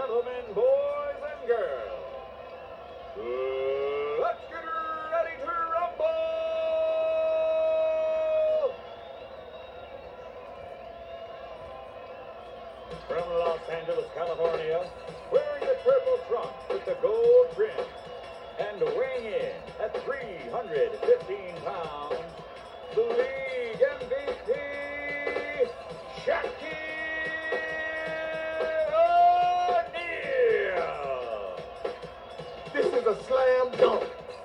gentlemen, boys and girls, let's get ready to rumble! From Los Angeles, California, wearing the purple trunk with the gold trim, and weighing in at 315 pounds, the league MVP, Shaquille. This is a slam dunk.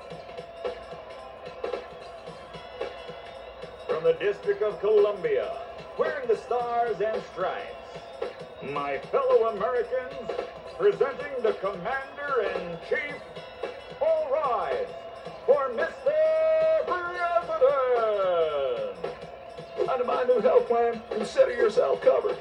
From the District of Columbia, wearing the stars and stripes, my fellow Americans, presenting the Commander-in-Chief, all rise for Mr. President! Under my new health plan, consider yourself covered.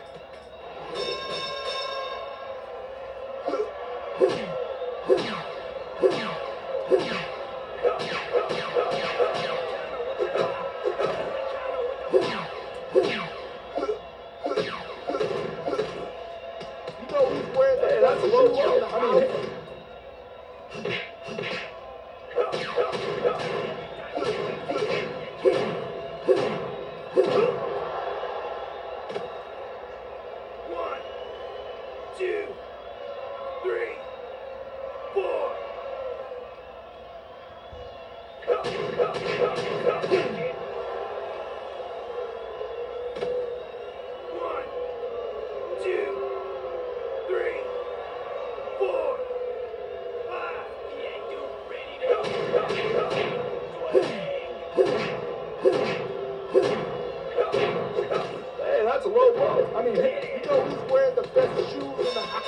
That's a low blow. I mean, One, two, three, four. One, two, three, four, five. Yeah, you ready to hey, that's a low blow. I mean, you know he's wearing the best shoes in the house.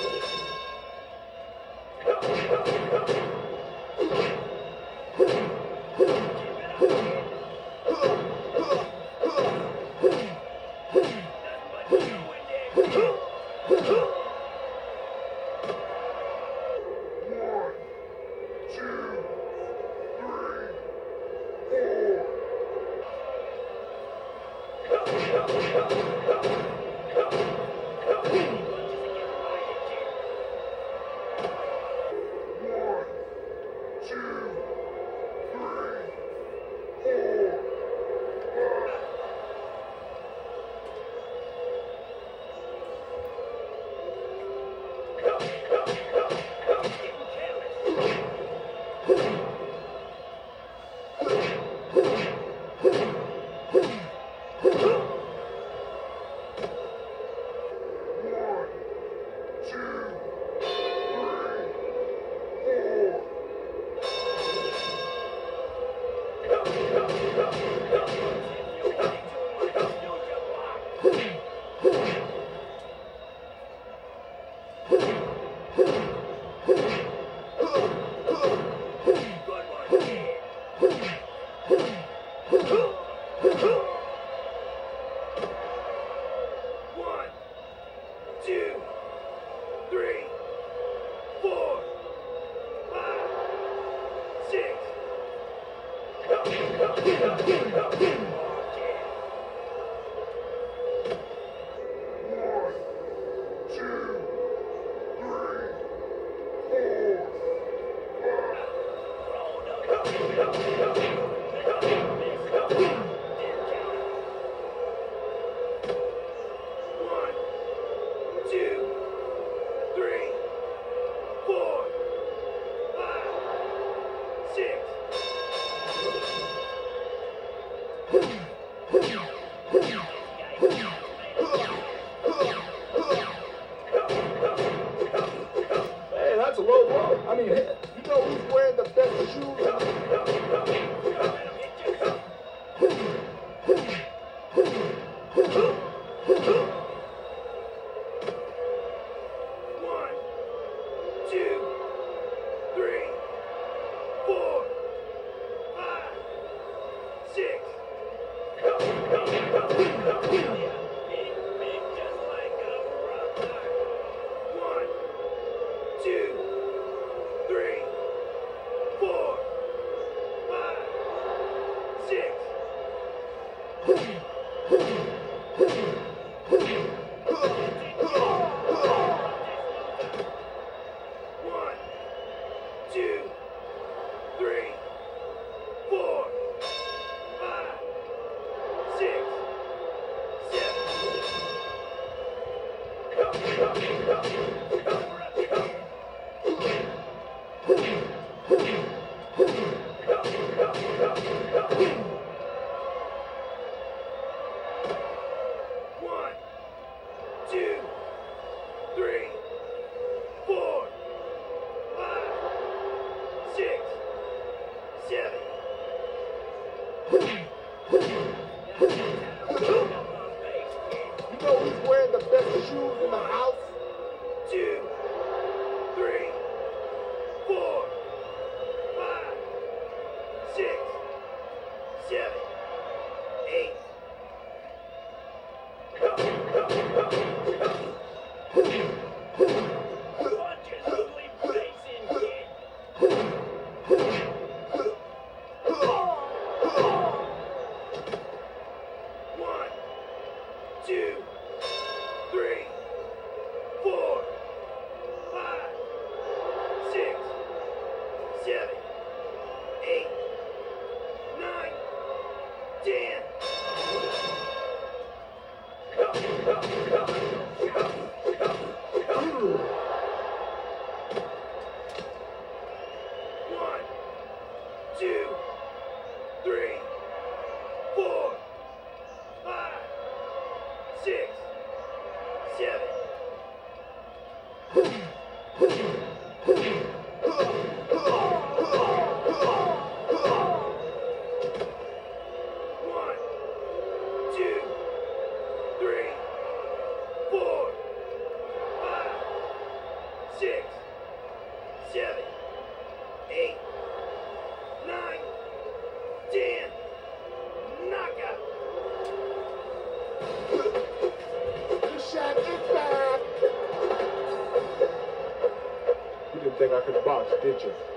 One, two, three, four, five, six. One, two, three, four, five, six. Hey, that's a low blow. I mean, you know he's wearing the best shoes in the house. One, two, three, four, five, six, seven. You know who's wearing the best shoes in the house? 2, 3, 4, 5, 6, 7, 8. Punch his ugly face in, kid. One, two, three, four, five, six, seven, 8, 9, 10. One, two, three, four, five, six, seven. One, two, three, four, five, six, seven, 8, 9, 10. Knockout. The Shaq is back. You didn't think I could box, did you?